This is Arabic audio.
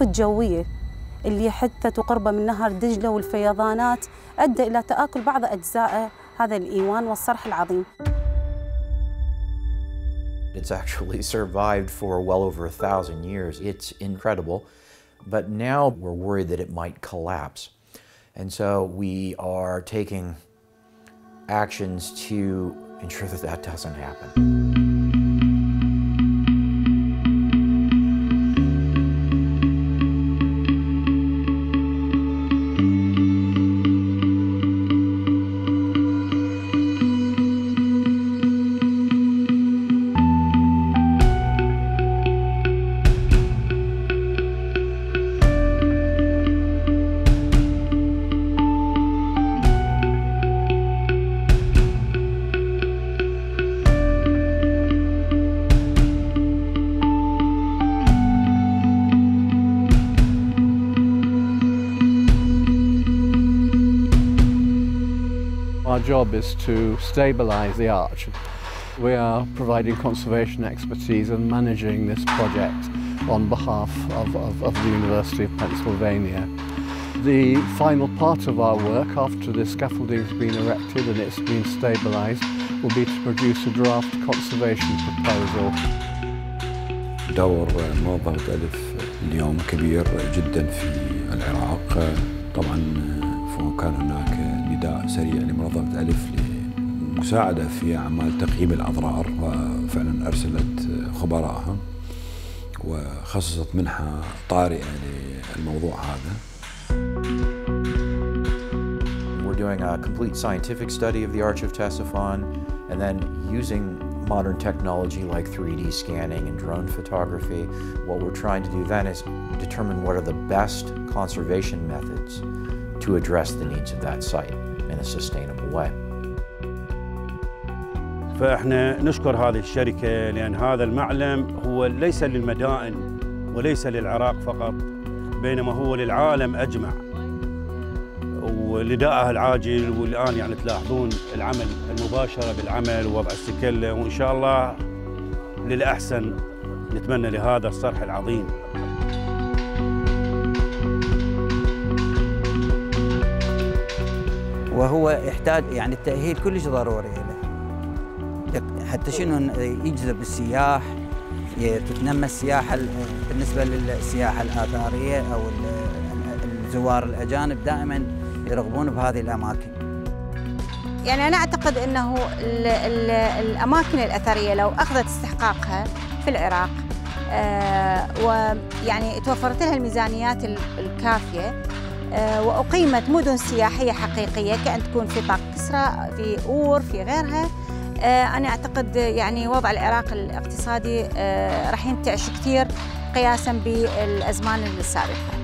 العاصفة الجوية اللي حدثت قربه من نهر دجلة والفيضانات أدى إلى تآكل بعض أجزاء هذا الإيوان والصرح العظيم. It's actually survived for well over 1,000 years. It's incredible, but now we're worried that it might collapse. And so we are taking actions to ensure that that doesn't happen. Our job is to stabilise the arch. We are providing conservation expertise and managing this project on behalf of the University of Pennsylvania. The final part of our work, after the scaffolding has been erected and it's been stabilised, will be to produce a draft conservation proposal. دور منظمة ألف اليوم كبير جدا في العراق. طبعا كان هناك نداء سريع لمنظمة ألف للمساعدة في أعمال تقييم الأضرار، وفعلا أرسلت خبراءها وخصصت منحة طارئة للموضوع هذا. We're doing a complete scientific study of the Arch of Ctesiphon, and then using modern technology like 3D scanning and drone photography. What we're trying to do then is determine what are the best conservation methods to address the needs of that site in a sustainable way. فإحنا نشكر هذه الشركة لأن هذا المعلم هو ليس للمدائن وليس للعراق فقط، بينما هو للعالم أجمع، ونداءها العاجل والآن يعني تلاحظون العمل المباشرة بالعمل ووضع السكلة، وإن شاء الله للأحسن نتمنى لهذا الصرح العظيم. وهو يحتاج يعني التأهيل كلش ضروري له، حتى شنو يجذب السياح، تتنمى السياحة بالنسبة للسياحة الآثارية أو الزوار الأجانب دائما يرغبون بهذه الأماكن. يعني أنا أعتقد أنه الأماكن الأثرية لو أخذت استحقاقها في العراق ويعني توفرت لها الميزانيات الكافية وأقيمت مدن سياحية حقيقية كأن تكون في طاق كسرى، في أور، في غيرها، أنا أعتقد يعني وضع العراق الاقتصادي راح ينتعش كثير قياساً بالأزمان السابقة.